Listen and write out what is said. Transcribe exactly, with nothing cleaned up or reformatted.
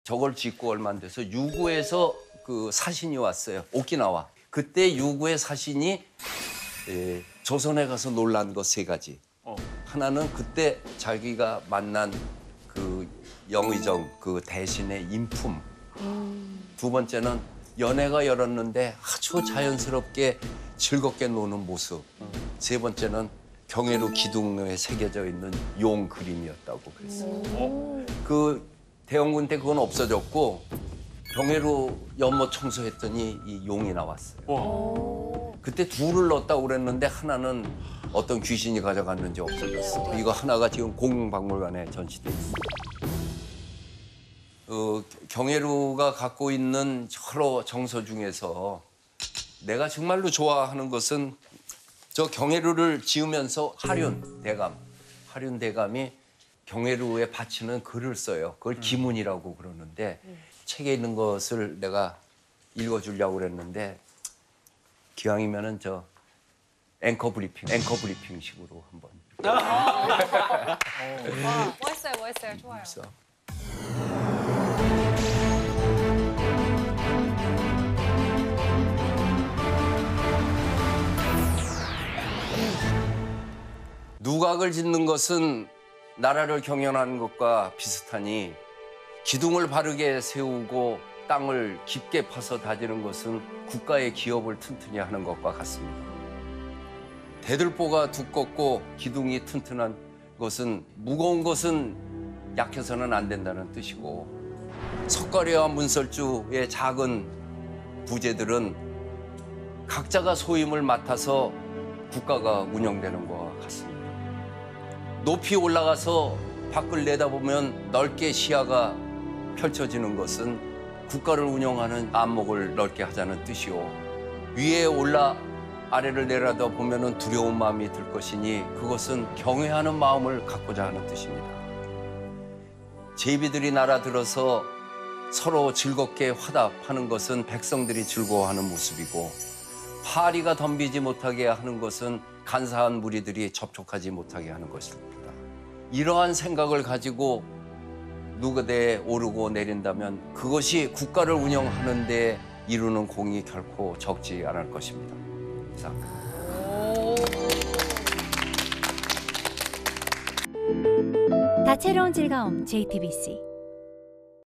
저걸 짓고 얼마 안 돼서 유구에서 그 사신이 왔어요. 오키나와. 그때 유구의 사신이 에, 조선에 가서 놀란 것 세 가지. 어. 하나는 그때 자기가 만난 그 영의정 그 대신의 인품. 두 번째는 연애가 열었는데 아주 자연스럽게 즐겁게 노는 모습. 세 번째는 경회로 기둥에 새겨져 있는 용 그림이었다고 그랬어요. 그 대원군 때 그건 없어졌고 경회로 연못 청소했더니 이 용이 나왔어요. 와. 그때 둘을 넣었다고 그랬는데 하나는 어떤 귀신이 가져갔는지 없어졌어. 이거 하나가 지금 공박물관에 전시돼 있어. 어, 경회루가 갖고 있는 여러 정서 중에서 내가 정말로 좋아하는 것은 저 경회루를 지으면서 하륜 대감, 하륜 대감이 경회루에 바치는 글을 써요. 그걸 기문이라고 그러는데 책에 있는 것을 내가 읽어주려고 그랬는데 기왕이면은 저 앵커 브리핑, 앵커 브리핑 식으로 한번. 와, 멋있어요, 멋있어요. 좋아요. 그래서 누각을 짓는 것은 나라를 경영하는 것과 비슷하니 기둥을 바르게 세우고 땅을 깊게 파서 다지는 것은 국가의 기업을 튼튼히 하는 것과 같습니다. 대들보가 두껍고 기둥이 튼튼한 것은 무거운 것은 약해서는 안 된다는 뜻이고 석가래와 문설주의 작은 부제들은 각자가 소임을 맡아서 국가가 운영되는 것과 같습니다. 높이 올라가서 밖을 내다보면 넓게 시야가 펼쳐지는 것은 국가를 운영하는 안목을 넓게 하자는 뜻이요. 위에 올라 아래를 내려다보면 두려운 마음이 들 것이니 그것은 경외하는 마음을 갖고자 하는 뜻입니다. 제비들이 날아들어서 서로 즐겁게 화답하는 것은 백성들이 즐거워하는 모습이고 파리가 덤비지 못하게 하는 것은 간사한 무리들이 접촉하지 못하게 하는 것입니다. 이러한 생각을 가지고 누구대에 오르고 내린다면 그것이 국가를 운영하는 데 이루는 공이 결코 적지 않을 것입니다. 감사합니다. 다채로운 즐거움 제이티비씨